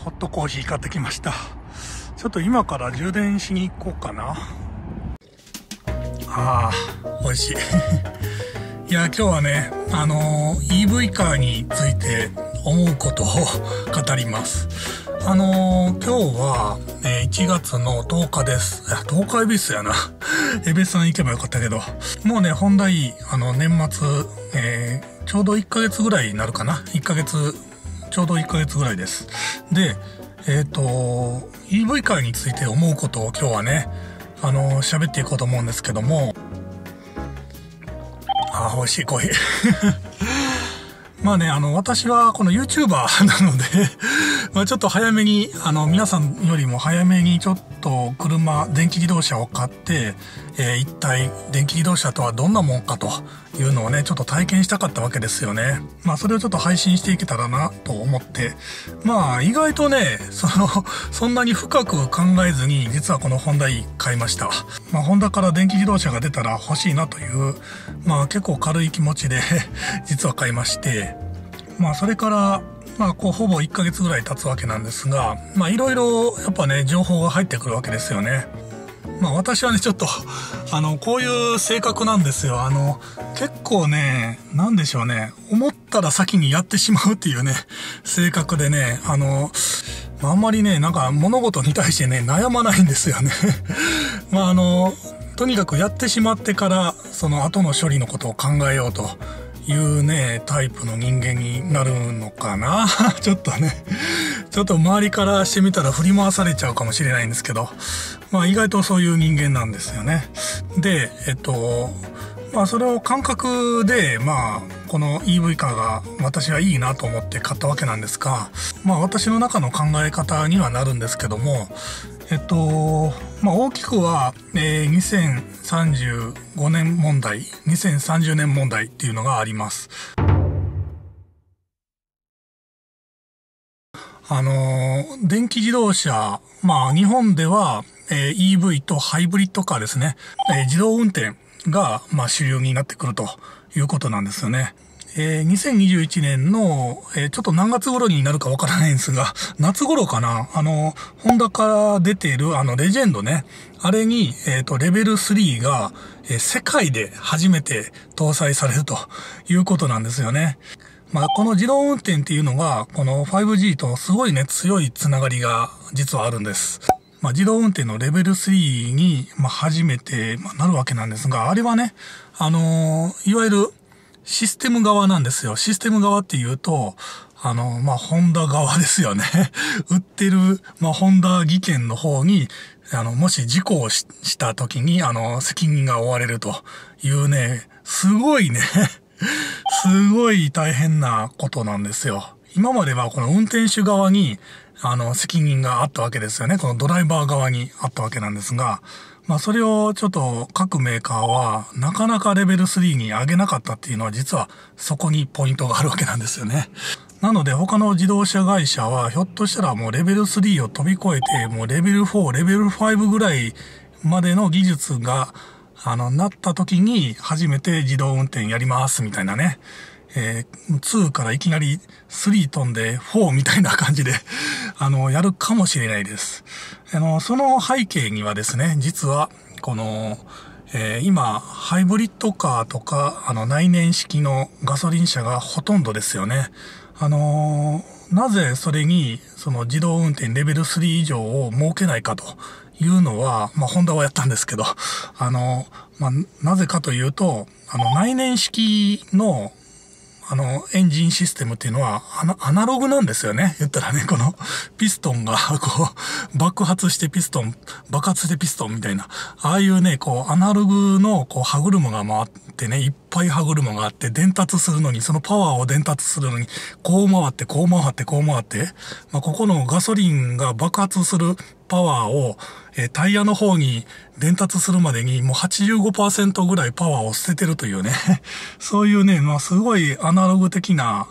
ホットコーヒー買ってきました。ちょっと今から充電しに行こうかな。美味しい。いや、今日はね、EV カーについて思うことを語ります。今日は、1月の10日です。10日恵比寿やな。恵比寿さん行けばよかったけど。もうね、ホンダいい、年末、ちょうど1ヶ月ぐらいになるかな。ちょうど1ヶ月ぐらいです。で、EV カーについて思うことを今日はね、喋っていこうと思うんですけども。美味しいコーヒー。まあね、私はこの YouTuber なので、ちょっと早めに、皆さんよりも早めにちょっと電気自動車を買って、一体電気自動車とはどんなもんかというのをね、ちょっと体験したかったわけですよね。それをちょっと配信していけたらなと思って、意外とね、そんなに深く考えずに、実はこのホンダ E 買いました。ホンダから電気自動車が出たら欲しいなという、結構軽い気持ちで実は買いまして、それから、ほぼ1ヶ月ぐらい経つわけなんですが、いろいろやっぱね、情報が入ってくるわけですよね。私はね、ちょっと、こういう性格なんですよ。結構ね、なんでしょうね、思ったら先にやってしまうっていうね、性格でね、あんまりね、物事に対してね、悩まないんですよね。とにかくやってしまってから、その後の処理のことを考えようというね、タイプの人間になるのかな。ちょっと周りからしてみたら振り回されちゃうかもしれないんですけど、意外とそういう人間なんですよね。で、それを感覚で、この EV カーが私はいいなと思って買ったわけなんですが、私の中の考え方にはなるんですけども、大きくは、2035年問題、2030年問題っていうのがあります。電気自動車、日本では、EV とハイブリッドカーですね。自動運転が、主流になってくるということなんですよね。2021年の、ちょっと何月頃になるかわからないんですが、夏頃かな、ホンダから出ているレジェンドね、あれに、レベル3が、世界で初めて搭載されるということなんですよね。この自動運転っていうのが、この 5G とすごいね、強いつながりが実はあるんです。自動運転のレベル3に、初めてなるわけなんですが、あれはね、いわゆるシステム側なんですよ。システム側っていうと、ホンダ側ですよね。売ってる、ホンダ技研の方に、もし事故をした時に、責任が負われるというね、すごい大変なことなんですよ。今まではこの運転手側に、責任があったわけですよね。このドライバー側にあったわけなんですが、それをちょっと各メーカーはなかなかレベル3に上げなかったっていうのは実はそこにポイントがあるわけなんですよね。なので他の自動車会社はひょっとしたらもうレベル3を飛び越えてもうレベル4、レベル5ぐらいまでの技術がなった時に初めて自動運転やりますみたいなね。2からいきなり3飛んで4みたいな感じで、やるかもしれないです。その背景にはですね、実は、この、今、ハイブリッドカーとか、内燃式のガソリン車がほとんどですよね。なぜそれに、その自動運転レベル3以上を設けないかというのは、ホンダはやったんですけど、なぜかというと、内燃式のエンジンシステムっていうのはアナログなんですよね。言ったらね、このピストンが爆発してピストンみたいな。ああいうね、アナログの歯車が回ってね、いっぱい歯車があって伝達するのに、そのパワーを伝達するのに、こう回って、ここのガソリンが爆発するパワーを、タイヤの方に伝達するまでにもう 85% ぐらいパワーを捨ててるというね、そういうね、すごいアナログ的な、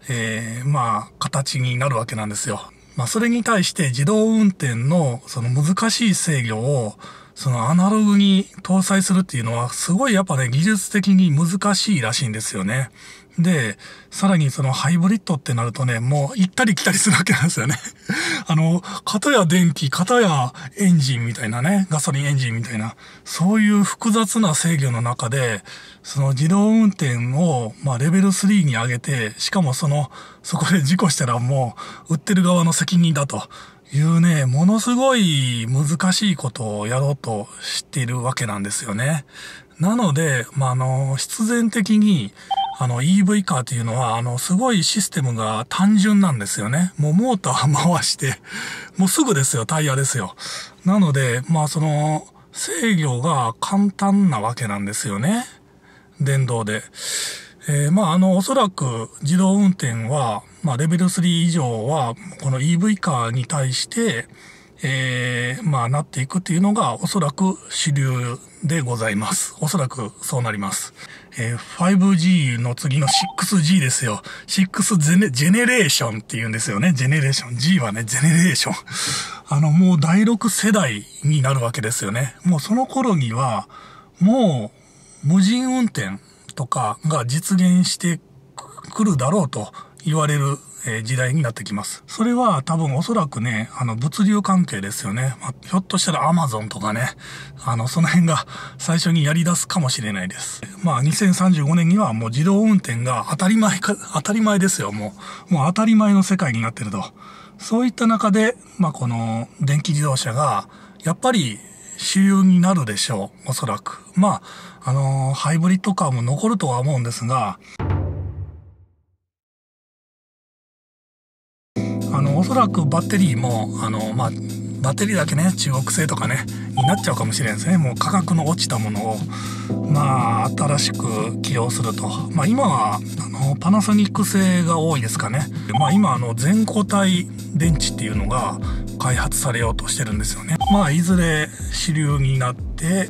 形になるわけなんですよ。それに対して自動運転のその難しい制御をそのアナログに搭載するっていうのはすごいやっぱね、技術的に難しいらしいんですよね。 で、さらにそのハイブリッドってなるとね、もう行ったり来たりするわけなんですよね。片や電気、片やエンジンみたいなね、ガソリンエンジンみたいな、そういう複雑な制御の中で、その自動運転を、レベル3に上げて、しかもそこで事故したらもう、売ってる側の責任だというね、ものすごい難しいことをやろうとしているわけなんですよね。なので、必然的に、EV カーっていうのは、すごいシステムが単純なんですよね。もうモーター回して、もうすぐですよ、タイヤですよ。なので、制御が簡単なわけなんですよね。電動で。おそらく自動運転は、レベル3以上は、この EV カーに対して、なっていくっていうのがおそらく主流でございます。おそらくそうなります。5G の次の 6G ですよ。6ジェネレーションって言うんですよね。ジェネレーション。G はね、ジェネレーション。もう第6世代になるわけですよね。もうその頃には、もう無人運転とかが実現してくるだろうと言われる時代になってきます。それは多分おそらくね、物流関係ですよね。ひょっとしたら Amazon とかね、その辺が最初にやり出すかもしれないです。2035年にはもう自動運転が当たり前ですよ。もう当たり前の世界になってると。そういった中で、この電気自動車が、やっぱり主流になるでしょう。おそらく。ハイブリッドカーも残るとは思うんですが、おそらくバッテリーも、バッテリーだけね、中国製とかね、になっちゃうかもしれないですね。もう価格の落ちたものを、新しく起用すると。今は、パナソニック製が多いですかね。今、全固体電池っていうのが開発されようとしてるんですよね。いずれ主流になって、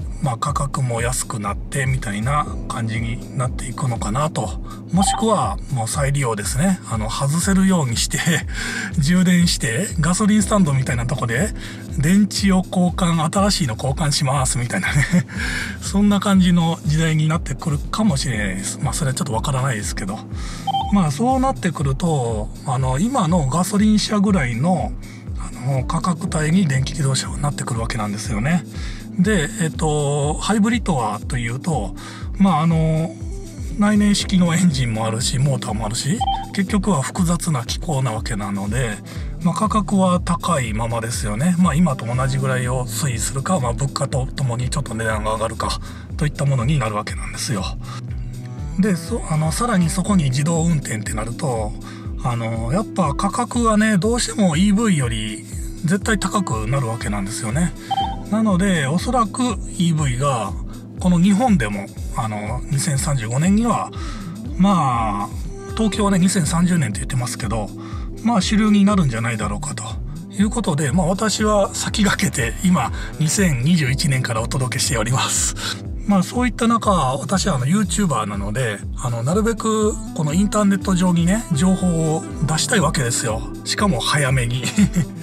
価格も安くなってみたいな感じになっていくのかなと。もしくは、もう再利用ですね。外せるようにして、充電して、ガソリンスタンドみたいなとこで、電池を新しいの交換しますみたいなね。そんな感じの時代になってくるかもしれないです。それはちょっとわからないですけど。そうなってくると、今のガソリン車ぐらいの、価格帯に電気自動車はなってくるわけなんですよね。で、ハイブリッドはというと、内燃式のエンジンもあるし、モーターもあるし、結局は複雑な機構なわけなので、価格は高いままですよね。今と同じぐらいを推移するか、物価とともにちょっと値段が上がるか、といったものになるわけなんですよ。で、さらにそこに自動運転ってなると、やっぱ価格がね、どうしても EV より絶対高くなるわけなんですよね。なので、おそらく EV が、この日本でも、2035年には、東京はね、2030年って言ってますけど、主流になるんじゃないだろうかということで、私は先駆けて、今、2021年からお届けしております。そういった中、私はYouTuber なので、なるべくこのインターネット上にね、情報を出したいわけですよ。しかも早めに。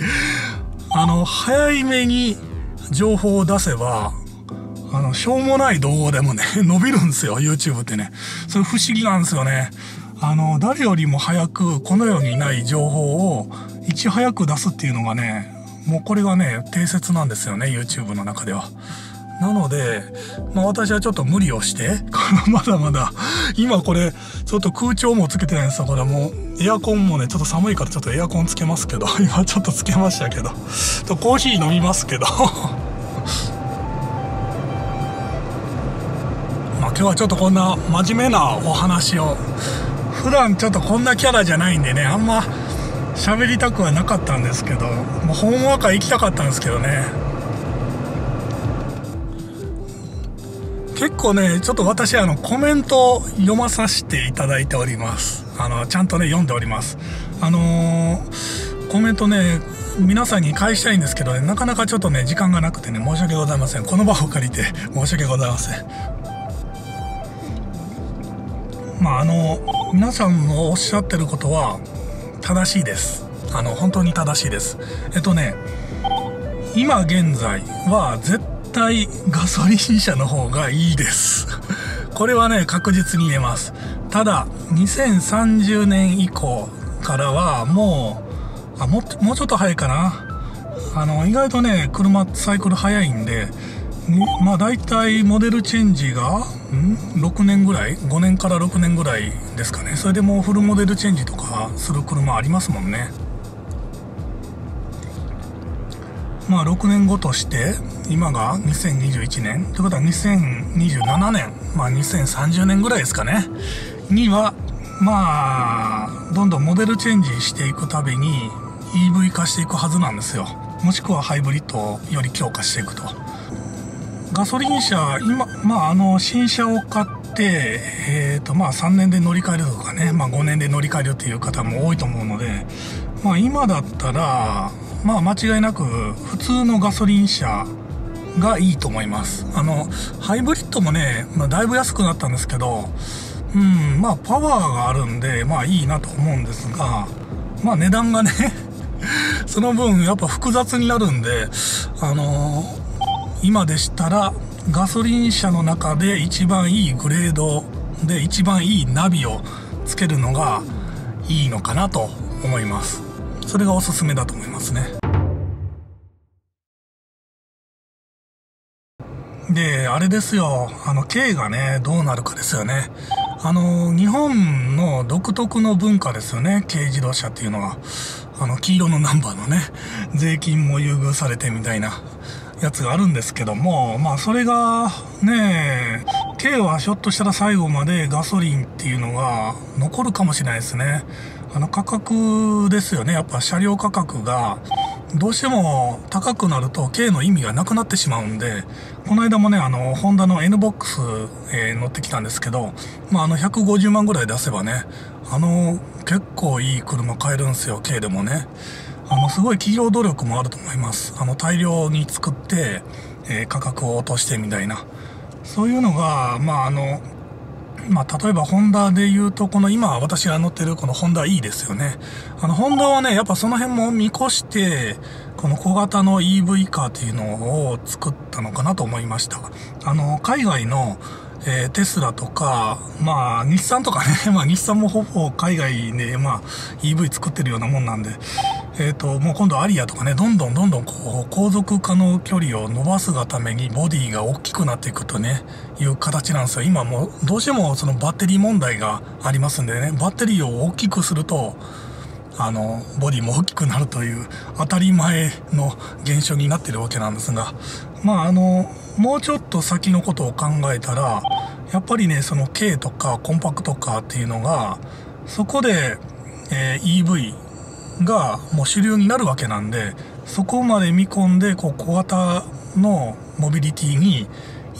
早めに情報を出せば、しょうもない動画でもね、伸びるんですよ、YouTube ってね。それ不思議なんですよね。誰よりも早く、この世にない情報を、いち早く出すっていうのがね、もうこれがね、定説なんですよね、YouTube の中では。なので、私はちょっと無理をして、まだまだ、今これ、ちょっと空調もつけてないんですよ。これもう、エアコンもね、ちょっと寒いからちょっとエアコンつけますけど、今ちょっとつけましたけど、コーヒー飲みますけど、今日はちょっとこんな真面目なお話を、普段ちょっとこんなキャラじゃないんでね、あんま喋りたくはなかったんですけど、もうほんわか行きたかったんですけどね。結構ね、ちょっと私コメントを読まさせていただいております。ちゃんとね、読んでおります。コメントね、皆さんに返したいんですけどね、なかなかちょっとね、時間がなくてね、申し訳ございません。この場を借りて申し訳ございません。皆さんのおっしゃってることは正しいです。本当に正しいです。今現在は絶対ガソリン車の方がいいです。これはね、確実に言えます。 ただ、2030年以降からはもうちょっと早いかな。意外とね、サイクル早いんで、まあ大体モデルチェンジが、6年ぐらい ?5 年から6年ぐらいですかね。それでもうフルモデルチェンジとかする車ありますもんね。まあ6年後として、今が2021年ということは2027年、まあ2030年ぐらいですかね。には、まあ、どんどんモデルチェンジしていくたびに EV 化していくはずなんですよ。もしくはハイブリッドをより強化していくと。ガソリン車、今、まあ、新車を買って、まあ、3年で乗り換えるとかね、まあ、5年で乗り換えるっていう方も多いと思うので、まあ、今だったら、まあ、間違いなく、普通のガソリン車がいいと思います。ハイブリッドもね、まあ、だいぶ安くなったんですけど、まあ、パワーがあるんで、まあ、いいなと思うんですが、まあ、値段がね、その分、やっぱ複雑になるんで、今でしたらガソリン車の中で一番いいグレードで一番いいナビをつけるのがいいのかなと思います。それがおすすめだと思いますね。で、あれですよ、軽がね、どうなるかですよね。日本の独特の文化ですよね、軽自動車っていうのは。黄色のナンバーのね、税金も優遇されてみたいなやつがあるんですけども、まあそれがね、軽はひょっとしたら最後までガソリンっていうのが残るかもしれないですね。価格ですよね。やっぱ車両価格がどうしても高くなると軽の意味がなくなってしまうんで、この間もね、ホンダの NBOX、乗ってきたんですけど、まあ150万ぐらい出せばね、結構いい車買えるんですよ、軽でもね。すごい企業努力もあると思います。大量に作って、価格を落としてみたいな。そういうのが、まあまあ、例えばホンダで言うと、今私が乗ってるこのホンダ E ですよね。ホンダはね、やっぱその辺も見越して、この小型の EV カーっていうのを作ったのかなと思いました。海外の、テスラとか、まあ、日産とかね、まあ、日産もほぼ海外で、まあ、EV 作ってるようなもんなんで、もう今度アリアとかね、どんどんこう、航続可能距離を伸ばすがためにボディが大きくなっていくとね、いう形なんですよ。今もう、どうしてもそのバッテリー問題がありますんでね、バッテリーを大きくすると、ボディも大きくなるという当たり前の現象になってるわけなんですが、まあもうちょっと先のことを考えたら、やっぱりね、その軽とかコンパクトカーっていうのが、そこで、EV がもう主流になるわけなんで、そこまで見込んで、こう小型のモビリティに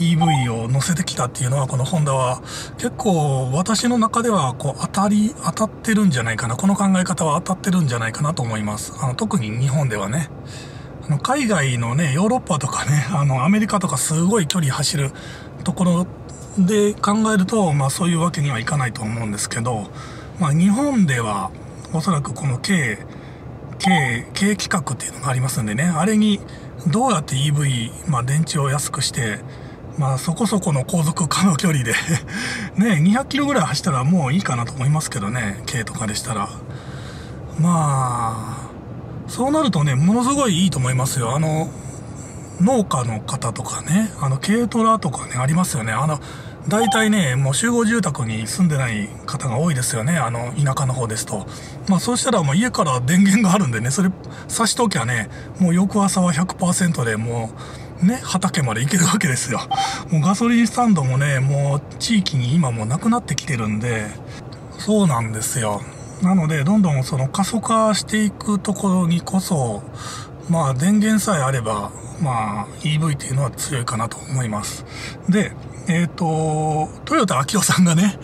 EV を乗せてきたっていうのは、このホンダは結構私の中ではこう当たってるんじゃないかな。この考え方は当たってるんじゃないかなと思います。特に日本ではね。海外のね、ヨーロッパとかね、アメリカとかすごい距離走るところで考えると、まあそういうわけにはいかないと思うんですけど、まあ日本ではおそらくこの軽規格っていうのがありますんでね、あれにどうやって EV、まあ電池を安くして、まあそこそこの航続可能距離でね、200キロぐらい走ったらもういいかなと思いますけどね、軽とかでしたら。まあ、そうなるとね、ものすごいいいと思いますよ。農家の方とかね、軽トラとかね、ありますよね。大体ね、もう集合住宅に住んでない方が多いですよね。田舎の方ですと。まあそうしたらもう家から電源があるんでね、それ差しときゃね、もう翌朝は 100% でもう、ね、畑まで行けるわけですよ。もうガソリンスタンドもね、もう地域に今もうなくなってきてるんで、そうなんですよ。なので、どんどんその過疎化していくところにこそ、まあ電源さえあれば、まあ EV っていうのは強いかなと思います。で、トヨタ秋夫さんがね、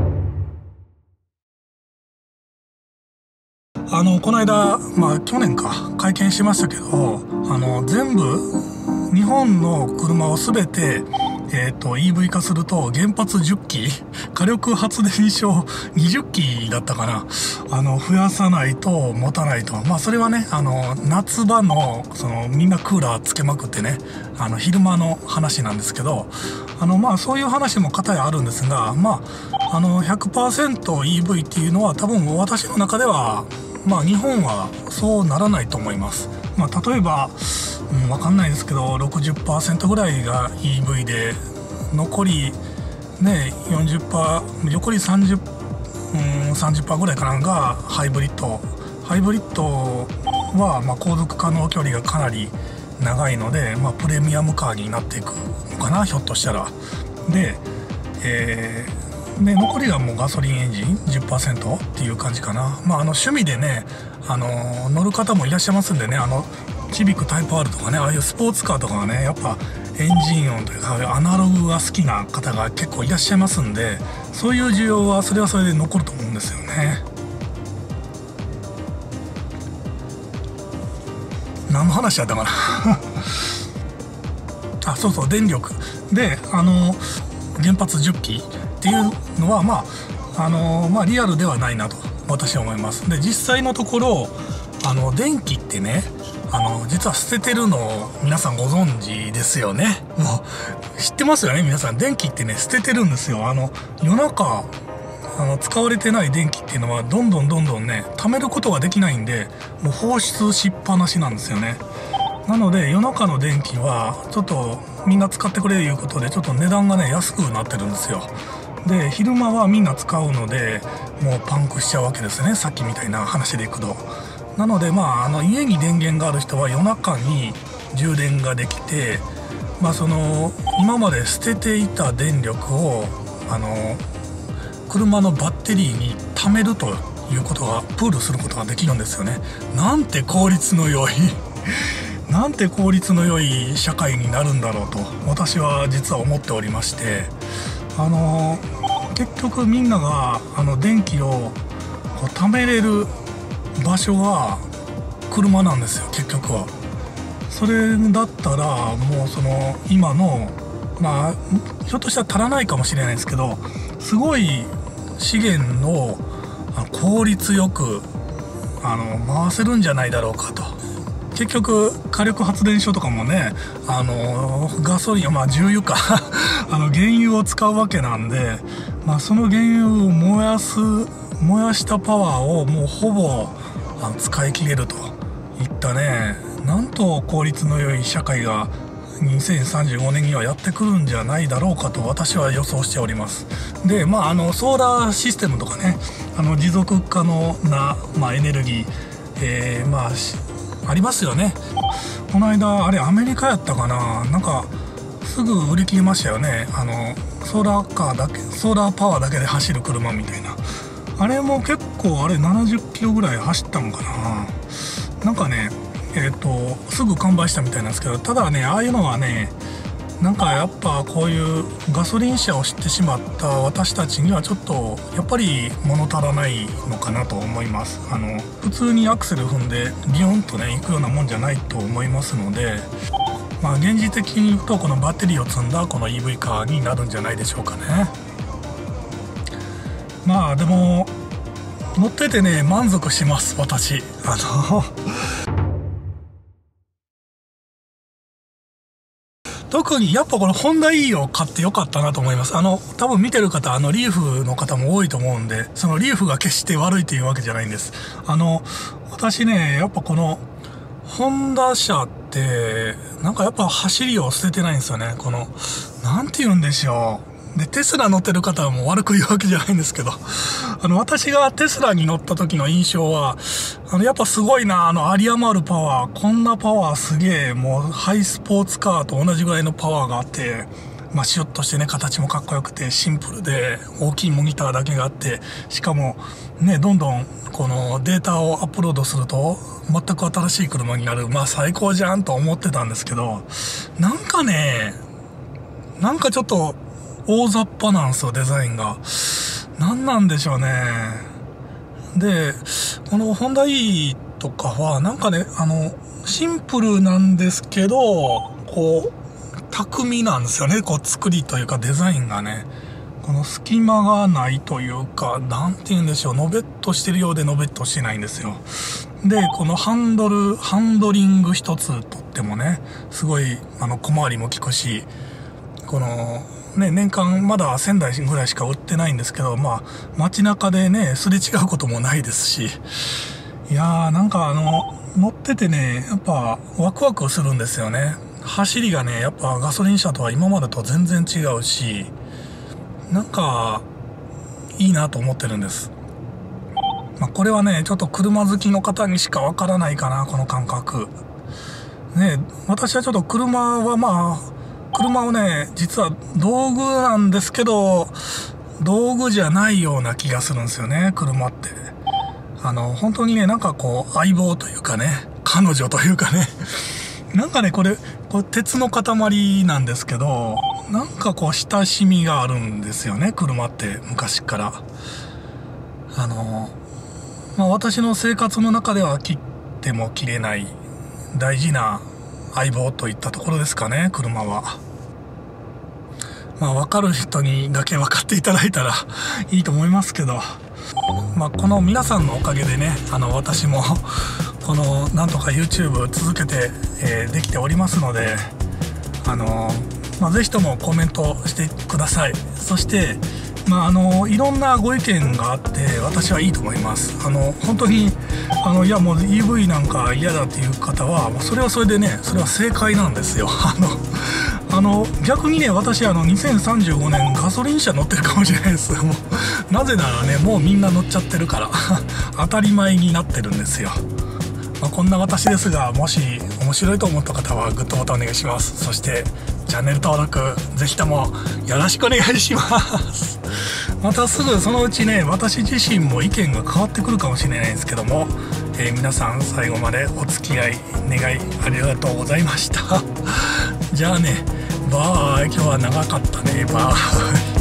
この間、まあ去年か、会見しましたけど、全部、日本の車をすべて、 EV 化すると原発10基、火力発電所20基だったかな。増やさないと持たないと。まあそれはね、夏場の、みんなクーラーつけまくってね、昼間の話なんですけど、まあそういう話も片やあるんですが、まあ、100% EV っていうのは多分私の中では、まあ日本はそうならないと思います。まあ例えば、わかんないですけど 60% ぐらいが EV で残りね 40%、残り30% ぐらいかながハイブリッドはまあ航続可能距離がかなり長いので、まあ、プレミアムカーになっていくのかな、ひょっとしたら。で、残りがもうガソリンエンジン 10% っていう感じかな。まあ趣味でね乗る方もいらっしゃいますんでね、シビックタイプ R とかね、ああいうスポーツカーとかはね、やっぱエンジン音というかアナログが好きな方が結構いらっしゃいますんで、そういう需要はそれはそれで残ると思うんですよね。何の話やったかなあ、そうそう、電力で原発10基っていうのはまあリアルではないなと私は思います。で実際のところ電気ってね、実は捨ててるのを皆さんご存知ですよね。もう知ってますよね、皆さん。電気ってね捨ててるんですよ。夜中使われてない電気っていうのはどんどんね貯めることができないんで、もう放出しっぱなしなんですよね。なので夜中の電気はちょっとみんな使ってくれいうことでちょっと値段がね安くなってるんですよ。で昼間はみんな使うのでもうパンクしちゃうわけですね、さっきみたいな話でいくと。なのでまあ家に電源がある人は夜中に充電ができて、まあ今まで捨てていた電力を車のバッテリーに貯めるということがプールすることができるんですよね。なんて効率の良いなんて効率の良い社会になるんだろうと私は実は思っておりまして、結局みんなが電気をこう貯めれる場所が車なんですよ、結局は。それだったらもう今のまあひょっとしたら足らないかもしれないですけど、すごい資源を効率よく回せるんじゃないだろうかと。結局火力発電所とかもねガソリン、まあ重油か原油を使うわけなんで、まあ、その原油を燃やしたパワーをもうほぼ使い切れるといったね、なんと効率の良い社会が2035年にはやってくるんじゃないだろうかと私は予想しております。でまあソーラーシステムとかね持続可能な、まあ、エネルギー、まあありますよね。この間あれアメリカやったかな、なんかすぐ売り切れましたよね。ソーラーパワーだけで走る車みたいな。あれも結構あれ70キロぐらい走ったのかな。なんかねすぐ完売したみたいなんですけど、ただねああいうのはねなんかやっぱこういうガソリン車を知ってしまった私たちにはちょっとやっぱり物足らないのかなと思います。普通にアクセル踏んでビヨンとね行くようなもんじゃないと思いますので、まあ現実的に言うとこのバッテリーを積んだこの EV カーになるんじゃないでしょうかね。まあでも乗っててね満足します私。特にやっぱこのホンダ E を買ってよかったなと思います。多分見てる方リーフの方も多いと思うんで、そのリーフが決して悪いというわけじゃないんです。私ねやっぱこのホンダ車ってなんかやっぱ走りを捨ててないんですよね。なんて言うんでしょう。でテスラ乗ってる方はもう悪く言うわけじゃないんですけど私がテスラに乗った時の印象はやっぱすごいな、有り余るパワー、こんなパワーすげえ、もうハイスポーツカーと同じぐらいのパワーがあって、まあシュッとしてね形もかっこよくてシンプルで大きいモニターだけがあって、しかもねどんどんこのデータをアップロードすると全く新しい車になる、まあ最高じゃんと思ってたんですけど、なんかねなんかちょっと大雑把なんですよ、デザインが。なんなんでしょうね。でこのホンダ E とかはなんかねシンプルなんですけどこう巧みなんですよね。こう作りというかデザインがね。この隙間がないというか、なんて言うんでしょう。のべっとしてるようでのべっとしてないんですよ。で、このハンドリング一つとってもね、すごい、小回りも利くし、この、ね、年間まだ1000台ぐらいしか売ってないんですけど、まあ、街中でね、すれ違うこともないですし、いやー、なんか乗っててね、やっぱワクワクするんですよね。走りがね、やっぱガソリン車とは今までと全然違うし、なんか、いいなと思ってるんです。まあ、これはね、ちょっと車好きの方にしかわからないかな、この感覚。ね、私はちょっと車をね、実は道具なんですけど、道具じゃないような気がするんですよね、車って。本当にね、なんかこう、相棒というかね、彼女というかね、なんかね、これ鉄の塊なんですけど、なんかこう、親しみがあるんですよね、車って、昔から。まあ、私の生活の中では切っても切れない大事な相棒といったところですかね、車は。まあ、分かる人にだけ分かっていただいたらいいと思いますけど、まあ、この皆さんのおかげでね、私もなんとか YouTube 続けて、できておりますので、まあ、ぜひともコメントしてください。そしてまあ、いろんなご意見があって私はいいと思います。本当にいやもう EV なんか嫌だっていう方はもうそれはそれでね、それは正解なんですよ。逆にね、私2035年ガソリン車乗ってるかもしれないです。もうなぜならね、もうみんな乗っちゃってるから当たり前になってるんですよ。まあ、こんな私ですが、もし面白いと思った方はグッドボタンお願いします。そしてチャンネル登録ぜひともよろしくお願いします。またすぐそのうちね、私自身も意見が変わってくるかもしれないんですけども、皆さん最後までお付き合い願いありがとうございました。じゃあね、バイ。今日は長かったね、バイ。